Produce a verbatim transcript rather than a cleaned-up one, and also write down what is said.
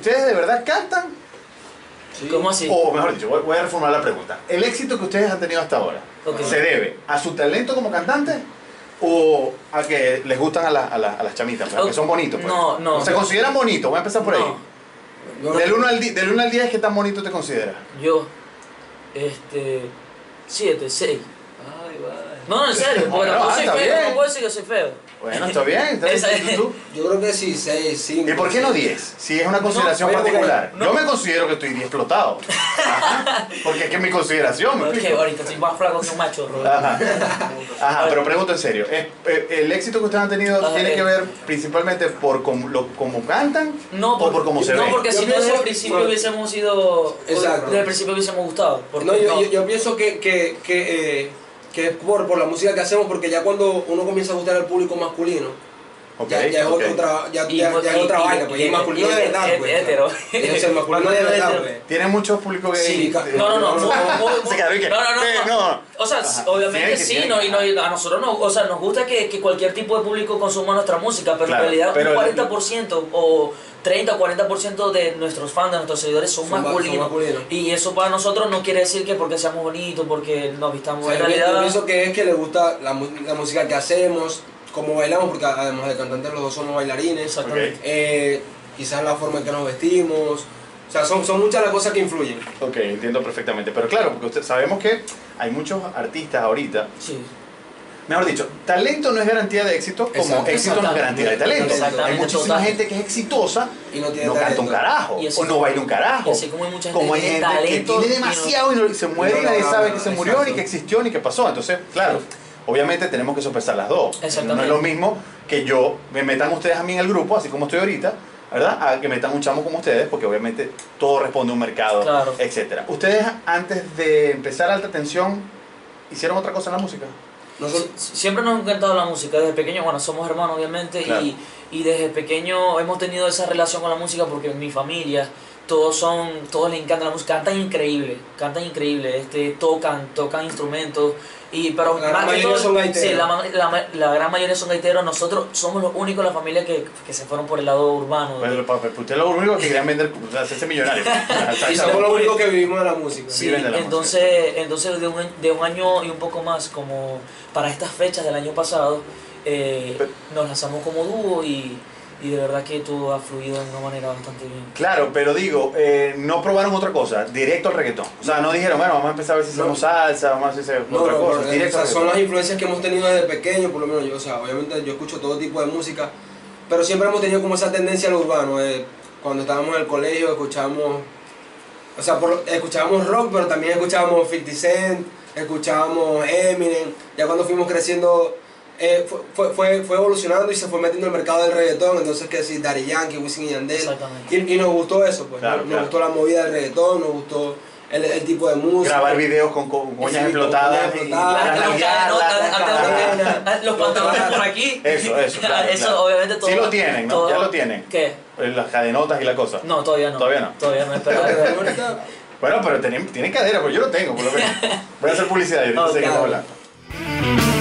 ¿ustedes de verdad cantan? Sí. ¿Cómo así? O mejor dicho, voy a reformular la pregunta. ¿El éxito que ustedes han tenido hasta ahora okay. se debe a su talento como cantantes o a que les gustan a, la, a, la, a las chamitas, pues, a que son bonitos? Pues? No, no. ¿Se consideran bonitos? Voy a empezar por no. ahí. No. Del uno al diez, ¿qué tan bonito te consideras? Yo, este, siete, seis. Ay, vale. No, en serio, porque no, no soy feo, bien. No puedo decir que soy feo. Bueno, está bien. Está bien. ¿Tú? Yo creo que sí, seis, cinco. ¿Y por qué no diez? Si es una consideración no, particular. No. Yo me considero que estoy diez explotado. Ajá. Porque es que es mi consideración. ¿Me explico? Ahorita estoy más flaco que un macho, Ajá. Ajá, pero pregunto en serio. ¿El éxito que ustedes han tenido Ajá. tiene que ver principalmente por cómo, lo, cómo cantan no, por, o por cómo se no, ven? No, porque yo si no desde el principio no. hubiésemos sido... Exacto. Desde el principio hubiésemos gustado. No, yo, no. Yo, yo pienso que... que, que eh, que es por, por la música que hacemos, porque ya cuando uno comienza a gustar al público masculino, okay, ya, ya es okay. otra, ya, ya, ya, ya es otra y, vaina, pues, y, y el masculino de verdad, pues. Hetero. Es el masculino de verdad, pues. ¿Tiene mucho público gay? Sí, no, no, no. No, no, no. O sea, Ajá. obviamente sí, sí no, y no, a nosotros no, o sea, nos gusta que, que cualquier tipo de público consuma nuestra música, pero claro, en realidad pero un cuarenta por ciento o treinta o cuarenta por ciento de nuestros fans, de nuestros seguidores son, son masculinos. masculinos. Y eso para nosotros no quiere decir que porque seamos bonitos, porque nos vistamos. O sea, en realidad, yo pienso que es que les gusta la, la música que hacemos, cómo bailamos, porque además de cantantes los dos somos bailarines. Exactamente. Eh, quizás la forma en que nos vestimos. O sea, son, son muchas las cosas que influyen. Ok, entiendo perfectamente. Pero claro, porque usted, sabemos que hay muchos artistas ahorita. Sí. Mejor dicho, talento no es garantía de éxito, como Exacto. éxito no es garantía de talento. Hay muchísima total. gente que es exitosa y no, tiene no canta un carajo, o no baila un carajo. Y así como hay mucha gente, como hay gente que tiene demasiado y, no, y se muere y, no, y nadie no, sabe no, que se murió, Exacto. ni que existió, ni que pasó. Entonces, claro, obviamente tenemos que sopesar las dos. No es lo mismo que yo me metan ustedes a mí en el grupo, así como estoy ahorita, ¿verdad? A que metan un chamo como ustedes, porque obviamente todo responde a un mercado, claro. etcétera. ¿Ustedes antes de empezar Alta Tensión hicieron otra cosa en la música? Nosotros, siempre nos ha encantado la música, desde pequeño, bueno, somos hermanos obviamente, claro. y, y desde pequeño hemos tenido esa relación con la música porque en mi familia todos son, todos les encanta la música, cantan increíble, cantan increíble, este, tocan, tocan instrumentos, y pero la gran mayoría son gaiteros. Sí, la, la, la gran mayoría son gaiteros, nosotros somos los únicos de la familia que, que se fueron por el lado urbano. Pero para usted es lo único que querían vender, o sea, hacerse millonarios. Y somos los únicos que vivimos de la música. Sí, de la entonces, música. entonces de, un, de un año y un poco más, como para estas fechas del año pasado, eh, pero, nos lanzamos como dúo y... Y de verdad que todo ha fluido de una manera bastante bien. Claro, pero digo, eh, no probaron otra cosa, directo al reggaetón. O sea, no dijeron, bueno, vamos a empezar a ver si hacemos no. salsa, vamos a hacer no, otra no, cosa. No, directo o sea, son las influencias que hemos tenido desde pequeño, por lo menos yo. O sea, obviamente yo escucho todo tipo de música, pero siempre hemos tenido como esa tendencia a lo urbano. Eh, cuando estábamos en el colegio escuchábamos, o sea, por, escuchábamos rock, pero también escuchábamos cincuenta Cent, escuchábamos Eminem. Ya cuando fuimos creciendo... Eh, fue, fue, fue, fue evolucionando y se fue metiendo en el mercado del reggaetón, entonces que si Daddy Yankee, Wisin y Yandel, y, y nos gustó eso, pues, claro, nos, claro. nos gustó la movida del reggaetón, nos gustó el, el tipo de música. Grabar videos con coñas explotadas, los pantalones por aquí. Eso, eso, claro, eso claro. Obviamente todo. Sí lo tienen, ¿no? Todo, Ya lo tienen. ¿Qué? Las cadenotas y la cosa. No, todavía no. Todavía no. Todavía no, espera. Bueno, pero tienen, tienen cadera, pues yo lo tengo, por lo menos. Voy a hacer publicidad y ahorita oh, seguimos claro. hablando.